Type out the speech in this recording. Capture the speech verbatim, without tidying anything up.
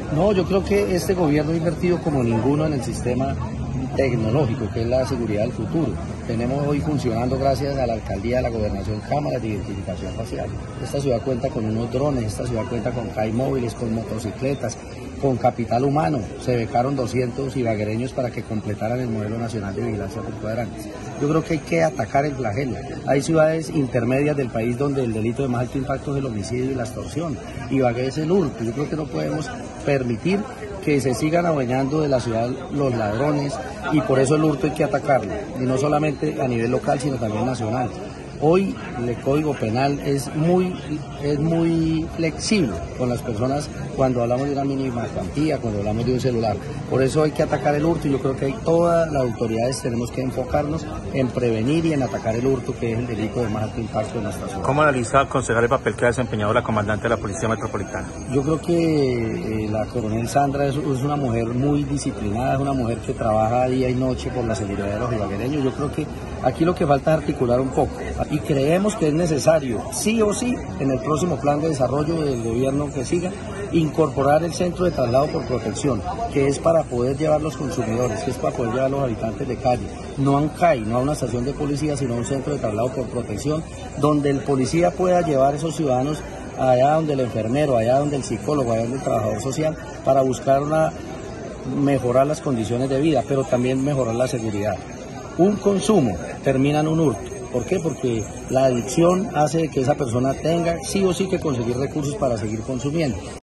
No, yo creo que este gobierno ha invertido como ninguno en el sistema tecnológico, que es la seguridad del futuro. Tenemos hoy funcionando, gracias a la alcaldía, a la gobernación, cámaras de identificación facial. Esta ciudad cuenta con unos drones, esta ciudad cuenta con C A I móviles, con motocicletas, con capital humano. Se becaron doscientos ibaguereños para que completaran el modelo nacional de vigilancia por cuadrantes. Yo creo que hay que atacar el flagelo. Hay ciudades intermedias del país donde el delito de más alto impacto es el homicidio y la extorsión. Ibagué es el hurto. Yo creo que no podemos permitir que se sigan adueñando de la ciudad los ladrones, y por eso el hurto hay que atacarlo, y no solamente a nivel local sino también nacional. Hoy el Código Penal es muy, es muy flexible con las personas cuando hablamos de una mínima cuantía, cuando hablamos de un celular. Por eso hay que atacar el hurto, y yo creo que hay todas las autoridades tenemos que enfocarnos en prevenir y en atacar el hurto, que es el delito de más alto impacto en nuestra ciudad. ¿Cómo analiza, concejal, el papel que ha desempeñado la comandante de la Policía Metropolitana? Yo creo que eh, la coronel Sandra es, es una mujer muy disciplinada, es una mujer que trabaja día y noche por la seguridad de los ibaguereños. Yo creo que aquí lo que falta es articular un poco, y creemos que es necesario, sí o sí, en el próximo plan de desarrollo del gobierno que siga, incorporar el centro de traslado por protección, que es para poder llevar los consumidores, que es para poder llevar a los habitantes de calle, no a un C A I, no a una estación de policía, sino a un centro de traslado por protección, donde el policía pueda llevar a esos ciudadanos allá donde el enfermero, allá donde el psicólogo, allá donde el trabajador social, para buscar una, mejorar las condiciones de vida, pero también mejorar la seguridad. Un consumo termina en un hurto. ¿Por qué? Porque la adicción hace que esa persona tenga sí o sí que conseguir recursos para seguir consumiendo.